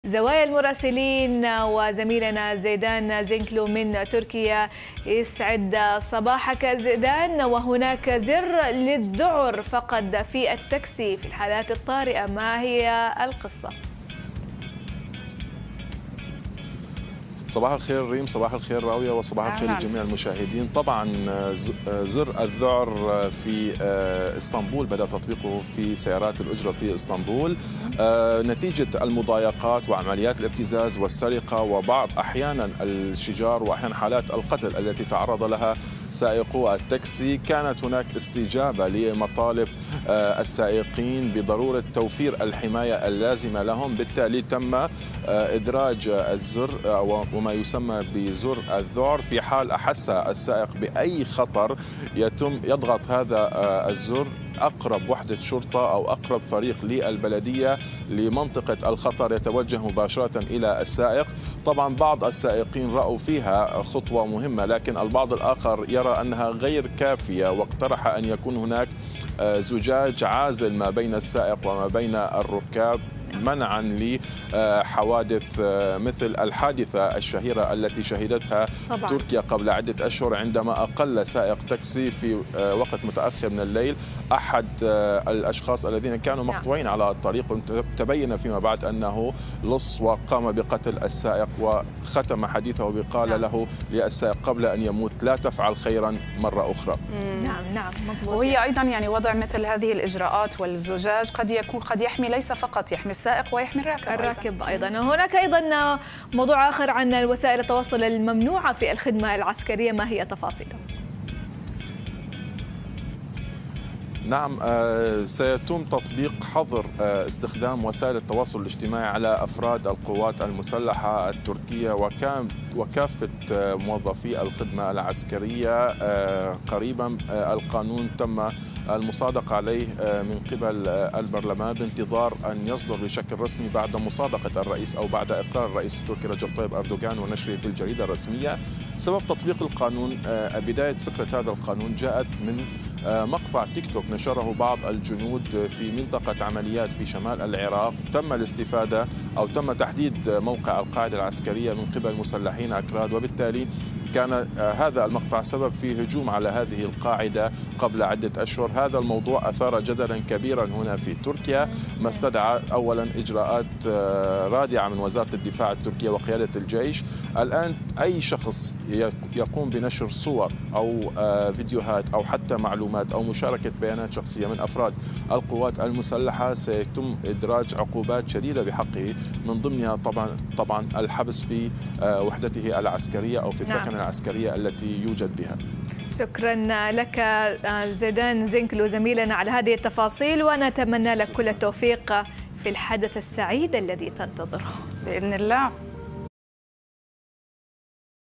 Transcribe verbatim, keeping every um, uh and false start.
زوايا المراسلين وزميلنا زيدان زينكلو من تركيا. يسعد صباحك زيدان. وهناك زر للذعر فقط في التاكسي في الحالات الطارئة، ما هي القصة؟ صباح الخير ريم، صباح الخير راوية، وصباح الخير لجميع المشاهدين. طبعا زر الذعر في اسطنبول بدأ تطبيقه في سيارات الأجرة في اسطنبول نتيجة المضايقات وعمليات الابتزاز والسرقة وبعض أحيانا الشجار وأحيانا حالات القتل التي تعرض لها سائقو التاكسي. كانت هناك استجابة لمطالب السائقين بضرورة توفير الحماية اللازمة لهم، بالتالي تم إدراج الزر وما يسمى بزر الذعر. في حال أحس السائق بأي خطر يتم يضغط هذا الزر، أقرب وحدة شرطة أو أقرب فريق للبلدية لمنطقة الخطر يتوجه مباشرة إلى السائق. طبعا بعض السائقين رأوا فيها خطوة مهمة، لكن البعض الآخر يرى أنها غير كافية، واقترح أن يكون هناك زجاج عازل ما بين السائق وما بين الركاب منعا لحوادث مثل الحادثة الشهيرة التي شهدتها طبعا تركيا قبل عدة أشهر، عندما أقل سائق تاكسي في وقت متأخر من الليل أحد الأشخاص الذين كانوا مقطوعين على الطريق، تبين فيما بعد أنه لص وقام بقتل السائق، وختم حديثه بقال له للسائق قبل أن يموت: لا تفعل خيرا مرة أخرى. نعم نعم مضبوط. وهي أيضا يعني وضع مثل هذه الإجراءات والزجاج قد يكون قد يحمي ليس فقط يحمي السائق ويحمي الراكب الراكب أيضا. هناك أيضا موضوع آخر عن وسائل التواصل الممنوعة في الخدمة العسكرية، ما هي تفاصيله؟ نعم، سيتم تطبيق حظر استخدام وسائل التواصل الاجتماعي على أفراد القوات المسلحة التركية وكافة موظفي الخدمة العسكرية. قريبا القانون تم المصادقة عليه من قبل البرلمان بانتظار أن يصدر بشكل رسمي بعد مصادقة الرئيس أو بعد إقرار الرئيس التركي رجب طيب أردوغان ونشره في الجريدة الرسمية. سبب تطبيق القانون، بداية فكرة هذا القانون جاءت من مقطع تيك توك نشره بعض الجنود في منطقة عمليات في شمال العراق. تم الاستفادة أو تم تحديد موقع القاعدة العسكرية من قبل مسلحين أكراد، وبالتالي كان هذا المقطع سبب في هجوم على هذه القاعدة قبل عدة أشهر. هذا الموضوع أثار جدلا كبيرا هنا في تركيا، ما استدعى أولا إجراءات رادعة من وزارة الدفاع التركية وقيادة الجيش. الآن أي شخص يقوم بنشر صور أو فيديوهات أو حتى معلومات أو مشاركة بيانات شخصية من أفراد القوات المسلحة سيتم إدراج عقوبات شديدة بحقه، من ضمنها طبعا طبعا الحبس في وحدته العسكرية أو في الثكنة العسكرية التي يوجد بها. شكرا لك زيدان زينكلو زميلنا على هذه التفاصيل، ونتمنى لك كل التوفيق في الحدث السعيد الذي تنتظره بإذن الله.